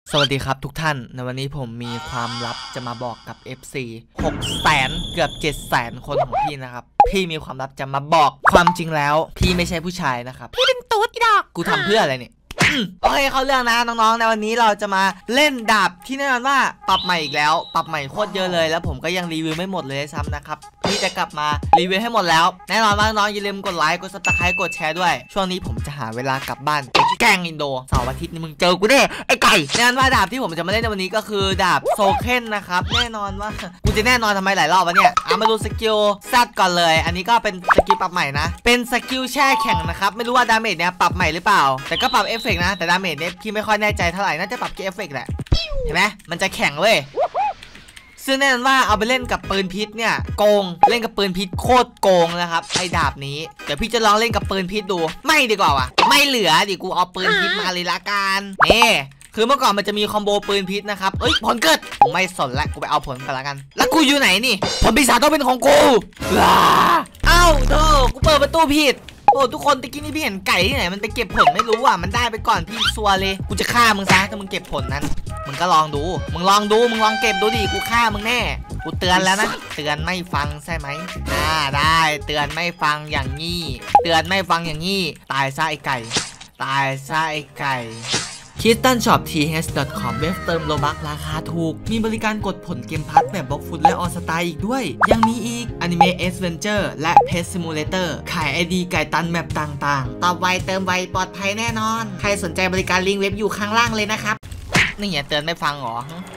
สวัสดีครับทุกท่านในวันนี้ผมมีความลับจะมาบอกกับ FC 600,000 เกือบ 700,000 คนของพี่นะครับพี่มีความลับจะมาบอกความจริงแล้วพี่ไม่ใช่ผู้ชายนะครับพี่เป็นตุ๊ดอีดอกกูทำเพื่ออะไรเนี่ยโอเคเขาเรื่องนะน้องๆในวันนี้เราจะมาเล่นดาบที่แน่นอนว่าปรับใหม่อีกแล้วปรับใหม่โคตรเยอะเลยแล้วผมก็ยังรีวิวไม่หมดเลยซ้ำนะครับพี่จะกลับมารีวิวให้หมดแล้วแน่นอนว่าน้องอย่าลืมกดไลค์กดซับสไครต์กดแชร์ด้วยช่วงนี้ผมจะหาเวลากลับบ้านไปแกล้งอินโดเสาร์อาทิตย์นี้มึงเจอกูแน่ไอ้ไก่แน่นอนว่าดาบที่ผมจะมาเล่นในวันนี้ก็คือดาบโซเคนนะครับแน่นอนว่ากูจะแน่นอนทำไมหลายรอบวะเนี่ยมาดูสกิลซัดก่อนเลยอันนี้ก็เป็นสกิลปรับใหม่นะเป็นสกิลแช่แข็งนะครับไม่รู้ว่าดาเมจเนี่ยปรับใหม่หรือเปล่าแต่ก็ปรับเอฟเฟกต์นะแต่ดาเมจเนี่ยพี่ไม่ค่อยแน่ใจเท่าไหร่น่าจะปรับแค่เอฟเฟกต์แหละเห็นไหมมันจะแข็งเว้ยซึ่งแน่นอนว่าเอาไปเล่นกับปืนพิษเนี่ยโกงเล่นกับปืนพิษโคตรโกงนะครับไอ้ดาบนี้เดี๋ยวพี่จะลองเล่นกับปืนพิษดูไม่ดีกว่าวะไม่เหลือดิกูเอาปืนพิษมาเลยละกันนี่คือเมื่อก่อนมันจะมีคอมโบปืนพิษนะครับเอ้ยผลเกิดกูไม่สนละกูไปเอาผลกันละกันแล้วกูอยู่ไหนนี่ผลปีศาจต้องเป็นของกูเอ้าโธ่กูเปิดประตูผิดโอ้ทุกคนตะกี้นี่พี่เห็นไก่ที่ไหนมันไปเก็บผลไม่รู้อ่ะมันได้ไปก่อนพี่ซัวเลยกูจะฆ่ามึงซะถ้ามึงเก็บผลนั้นมึงก็ลองดูมึงลองเก็บดูดิกูฆ่ามึงแน่กูเตือนแล้วนะเตือนไม่ฟังใช่ไหมได้เตือนไม่ฟังอย่างงี้เตือนไม่ฟังอย่างงี้ตายซะไอ้ไก่ตายซะไอ้ไก่KittenShopTH.com เว็บเติมโลบัคราคาถูกมีบริการกดผลเกมพัทแบบบล็อกฟุตและออสตาอีกด้วยยังมีอีก Anime Adventure และ Pet Simulator ขาย ID ไก่ตันแมปต่างๆตอบไวเติมไวปลอดภัยแน่นอนใครสนใจบริการลิงก์เว็บอยู่ข้างล่างเลยนะครับนี่อย่าเตือนไม่ฟังหรอ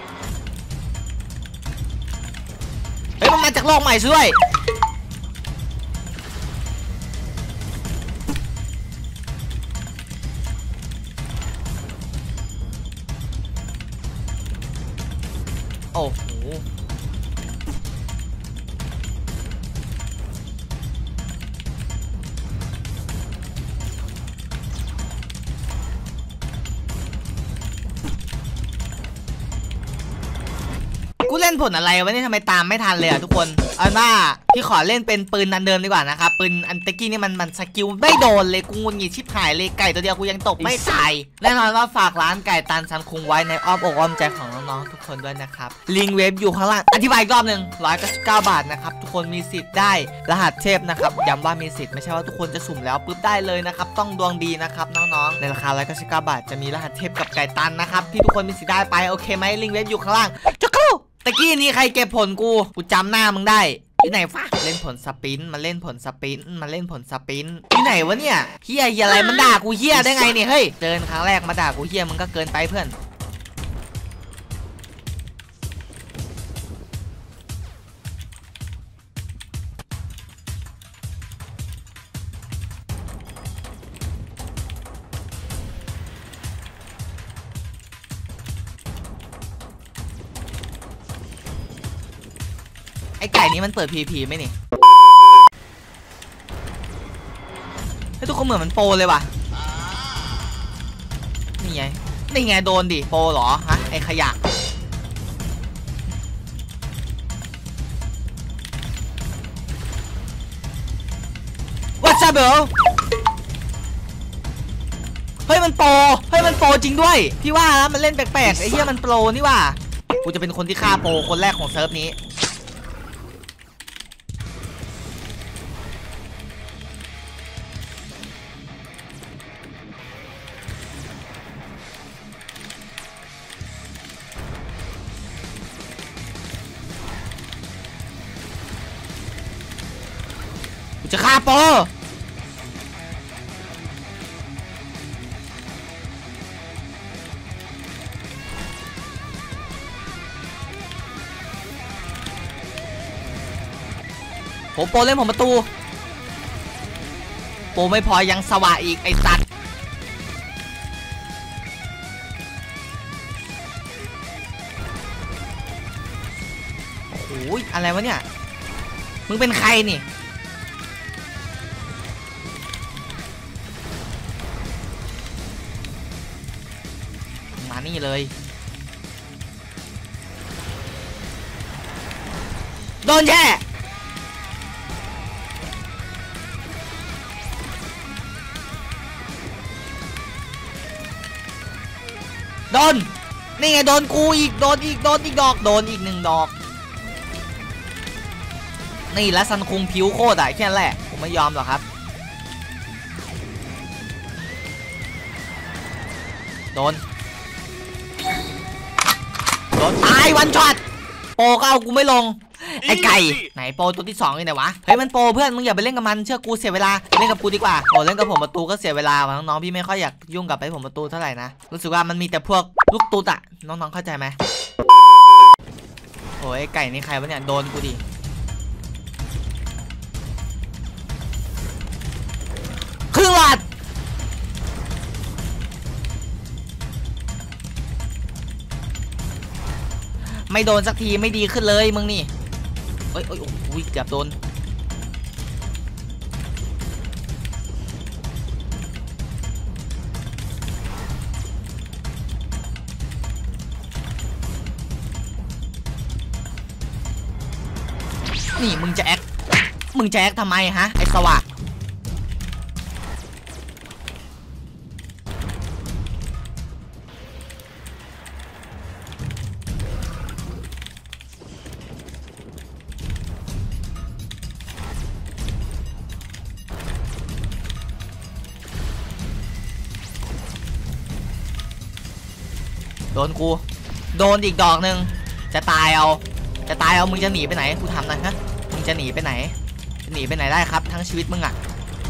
เฮ้ยมันมาจากโลกใหม่ช่วยโอ้โหกูเล่นผลอะไรวะเนี่ยทำไมตามไม่ทันเลยอ่ะทุกคนเอาว่าพี่ขอเล่นเป็นปืนนันเดิมดีกว่านะครับปืนอันตะกี้นี่มันสกิลไม่โดนเลยกูงุนงิดชิบหายเลยไก่ตัวเดียวกูยังตกไม่ตายแน่นอนว่าฝากร้านไก่ตันซันคุงไว้ในอ้อมอกอ้อมใจของน้องๆทุกคนด้วยนะครับลิงก์เว็บอยู่ข้างล่างอธิบายอีกรอบหนึ่ง199 บาทนะครับทุกคนมีสิทธิ์ได้รหัสเทพนะครับย้ำว่ามีสิทธิ์ไม่ใช่ว่าทุกคนจะสุ่มแล้วปุ๊บได้เลยนะครับต้องดวงดีนะครับน้องๆในราคา199 บาทจะมีรหัสเทพกับไก่ตันนะครับที่ทุกคนมีสิทธิ์ได้ไปโอเคไหมลิงก์เว็บอยู่ข้างล่างจุ๊กตะกี้นี้ใครเก็บผลกูจำหน้ามึงได้ที่ไหนฟะเล่นผลสปินมาเล่นผลสปินมาเล่นผลสปินที่ไหนวะเนี่ยเฮียอะไรมันด่ากูเฮียได้ไงเนี่ยเฮ้ยเดินครั้งแรกมาด่ากูเฮียมึงก็เกินไปเพื่อนไอ้ไก่นี้มันเปิด PVP ไหมนี่ให้ทุกคนเหมือนมันโปรเลยว่ะนี่ไงโดนดิโปรเหรอฮะไอ้ขยะวัดซาเบลเฮ้ยมันโปรจริงด้วยพี่ว่าแล้วมันเล่นแปลกๆไอ้เหี้ยมันโปรนี่ว่ะกูจะเป็นคนที่ฆ่าโปรคนแรกของเซิร์ฟนี้จะฆ่าโปผมโปเล่นผมประตูโปไม่พอยังสว่างอีกไอ้สัตว์โอ้โหอะไรวะเนี่ยมึงเป็นใครนี่มานี่เลยโดนแช่ โดนนี่ไงโดนกูอีกโดนอีกดอกโดนอีก1 ดอกนี่แล้วซันคุงผิวโคตรแค่นั้นแหละผมไม่ยอมหรอกครับโดนตายวันช็อตโปก็เอากูไม่ลงไอ้ไก่ไหนโปตัวที่2นี่ไหนวะเฮ้ยมันโปเพื่อนมึงอย่าไปเล่นกับมันเชื่อกูเสียเวลาเล่นกับกูดีกว่าโอ้เล่นกับผมประตูก็เสียเวลาน้องๆพี่ไม่ค่อยอยากยุ่งกับไอ้ผมประตูเท่าไหร่นะรู้สึกว่ามันมีแต่พวกลูกตุ๊ดอะน้องๆเข้าใจไหมโอ้ยไก่นี่ใครวะเนี่ยโดนกูดิครึ่งหลอดไม่โดนสักทีไม่ดีขึ้นเลยมึงนี่โอ้ยเกือบโดนนี่มึงจะแอคทำไมฮะไอ้สวะโดนกูโดนอีกดอกหนึ่งจะตายเอามึงจะหนีไปไหนกูทำนะฮะมึงจะหนีไปไหนได้ครับทั้งชีวิตมึงอ่ะ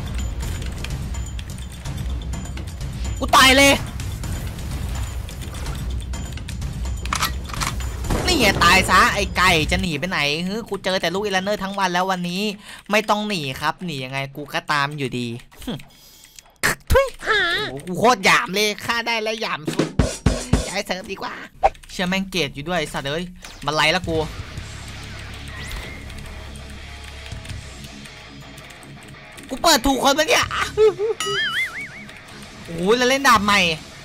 กูตายเลยนี่ไงตายซะไอ้ไก่จะหนีไปไหนกูเจอแต่ลูกอีลานเนอร์ทั้งวันแล้ววันนี้ไม่ต้องหนีครับหนียังไงกูก็ตามอยู่ดีทุยกูโคตรหยามเลยฆ่าได้แล้วหยามย้ายเซิร์ฟดีกว่าเชื่อแม่งเกตอยู่ด้วยสัตว์เอ้ยมันไล่ละกูเปิดถูกคนปะเนี่ยโอ้ยแล้วเล่นดาบใหม่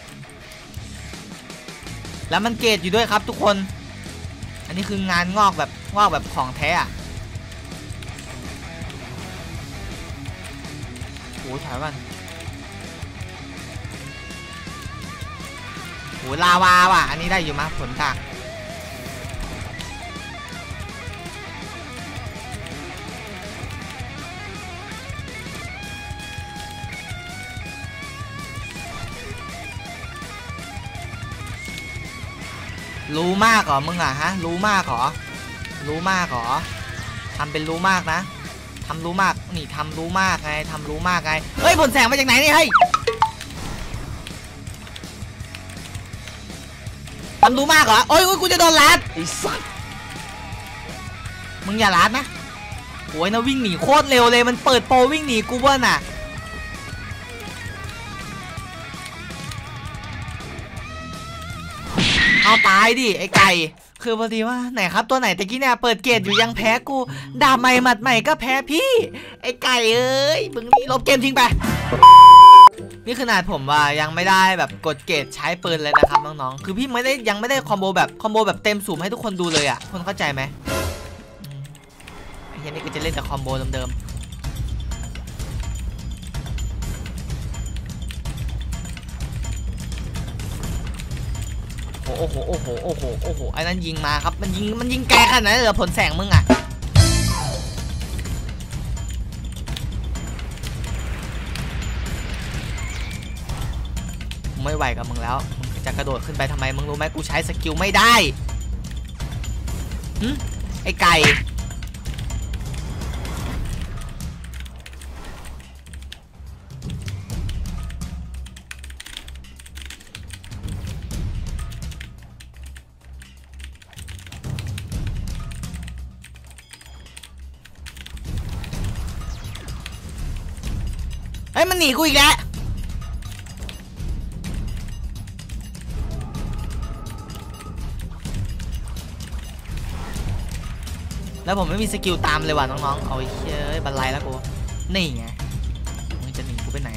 แล้วมันเกตอยู่ด้วยครับทุกคนอันนี้คืองานงอกแบบของแท้อะโอ้ยถอยมันโอ้ยลาวาว่ะอันนี้ได้อยู่มาผลจากรู้มากเหรอมึงอ่ะฮะรู้มากเหรอทำเป็นรู้มากนะทำรู้มากนี่ทำรู้มากไงเฮ้ยผลแสงมาจากไหนนี่เฮ้ยทำรู้มากเหรอโอ้ยกูจะโดนลัดไอ้สัสมึงอย่าลัดนะโอ้ยนะวิ่งหนีโคตรเร็วเลยมันเปิดโปรวิ่งหนีกูเบิ้ลน่ะเอาตายดิไอ้ไก่คือพอดีว่าไหนครับตัวไหนตะกี้เนี่ยเปิดเกตอยู่ยังแพ้กูดาบใหม่หมัดใหม่ก็แพ้พี่ไอ้ไก่เอ้ยมึงนี่ลบเกมทิ้งไปนี่ขนาดผมว่ายังไม่ได้แบบกดเกตใช้ปืนเลยนะครับน้องๆคือพี่ยังไม่ได้คอมโบแบบเต็มสูมให้ทุกคนดูเลยอ่ะคนเข้าใจไหมไอ้เหี้ยนี่ก็จะเล่นแต่คอมโบเดิมโอ้โหไอ้นั้นยิงมาครับมันยิงแกขนาดนั้นเหรอผลแสงมึงอ่ะไม่ไหวกับมึงแล้วมึงจะกระโดดขึ้นไปทำไมมึงรู้ไหมกูใช้สกิลไม่ได้ไอ้ไก่เฮ้ยมันหนีกูอีกแล้วแล้วผมไม่มีสกิลตามเลยว่ะน้องๆเอาไอ้เฮ้ยบันไลแล้วกูนี่ไงมึงจะหนีกูไปไหน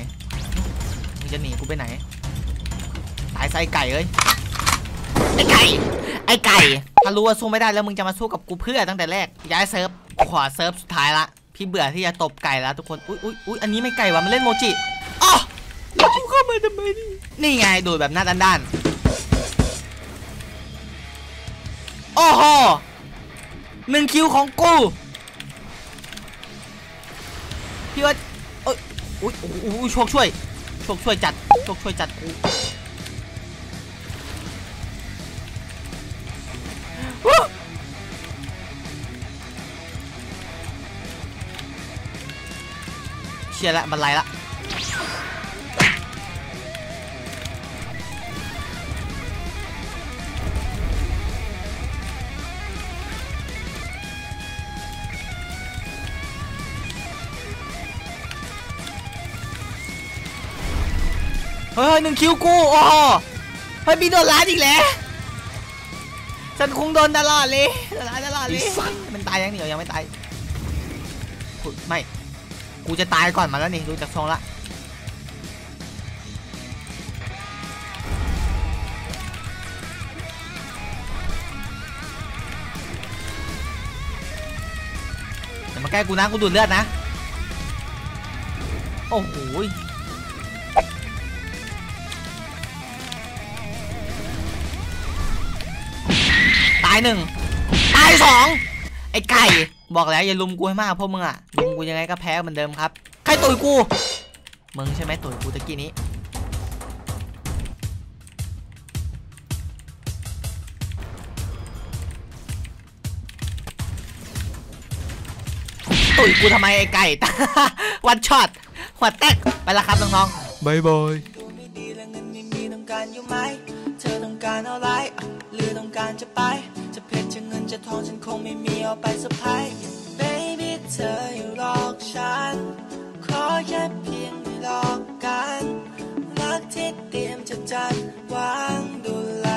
ตายไส้ไก่เอ้ยไอ้ไก่ถ้ารู้ว่าสู้ไม่ได้แล้วมึงจะมาสู้กับกูเพื่อตั้งแต่แรกย้ายเซิร์ฟขอเซิร์ฟสุดท้ายละพี่เบื่อที่จะตบไก่แล้วทุกคนอุ้ยอันนี้ไม่ไก่ว่ะมันเล่นโมจิอ๋อแล้วกูเข้ามาทำไมนี่ไงโดดแบบหน้าด้านโอ้โห1 คิวของกูพี่ว่าเอ้ยอุ้ยโชคช่วยจัดโชคช่วยจัดกูเชียร์ละมันไล่ละเฮ้ย1 คิวกูโอ้โหเฮ้ยพี่โดนล้านอีกแล้วฉันคงโดนตลอดเลยมันตายยังยังไม่ตายไม่กูจะตายก่อนมาแล้วนี่ดูจากทรงละอย่ามาใกล้กูนะกูดูดเลือดนะโอ้โหตาย1ตาย2ไอ้ไก่บอกแล้วอย่าลุมกูให้มากพวกมึงอะลุมกูยังไงก็แพ้เหมือนเดิมครับใครต่อยกูมึงใช่ไหมต่อยกูตะกี้นี้ต่อยกูทำไมไอ้ไก่ วันช็อตหัวแตกไปละครับน้องๆบายบายเธอต้องการอะไรหรือต้องการจะไปจะเพชรจะเงินจะทองฉันคงไม่มีเอาไปสะพาย Baby เธออย่าหลอกฉันขอแค่เพียงได้หลอกกันรักที่เตรียมจะจัดวางดูแล